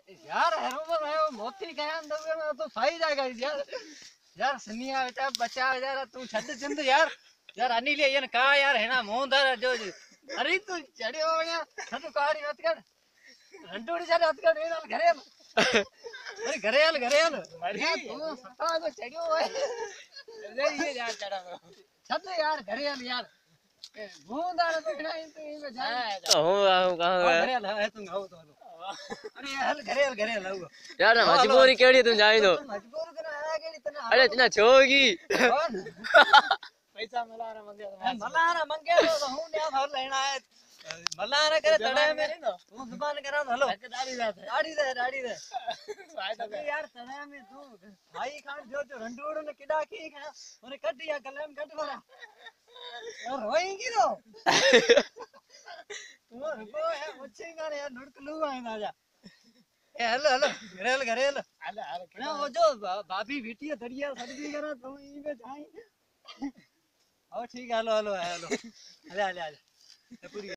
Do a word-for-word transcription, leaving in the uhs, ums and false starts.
यार हेरो में मैं मोती कया अंदर में तो सही जाएगा यार। यार सनिया बेटा बचा यार तू छद चंद यार। यार अनिल ये न का यार है ना मोंदर जो अरे तू चढ़ियो या छद कारी मत कर रंडोड़ी चढ़ मत कर रे घरे अरे घरे आल घरे आल अरे तू सता को चढ़ियो है अरे ये यार चढ़ा छद यार घरे आल यार मोंदर तो बिना तो ये जा हूं आऊं कहां घरे आल है तू आओ तो अरे हल घरे हल घरे हल यार मजबूरी केड़ी तुम जाई दो मजबूर करा है केड़ी तना अरे तना छोगी पैसा मलाना मंगे मलाना मंगे तो हूं ने भर लेना है मलाना करे तड़े में तू जुबान करा हलो दाढ़ी दे दाढ़ी दे दाढ़ी दे भाई यार तड़े में तू भाई खान जो जो रंडोड़ ने किडा की खा ओने कट दिया कलम कट वाला और रोएंगी तो तू रुको है मुझे ना यार लुड़कलू है ना जा ए हेलो हेलो घरे हेलो घरे हेलो ना वो जो भाभी बेटी है दरिया सब्जी करा तो ई में जाई ओ ठीक है हेलो हेलो हेलो अरे आ जा पूरी